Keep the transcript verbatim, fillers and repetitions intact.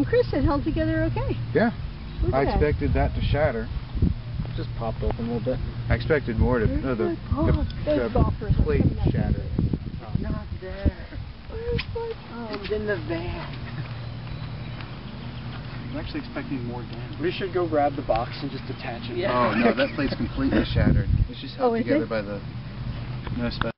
Chris, it held together okay. Yeah. Look I at expected that. that to shatter. Just popped open a little bit. I expected more to no, the, oh, the, the plate shatter. It's not there. Where's my... Oh. It's in the van. I'm actually expecting more damage. We should go grab the box and just attach it. Yeah. Oh no, that plate's completely shattered. It's just held Oh, is together it? by the no special.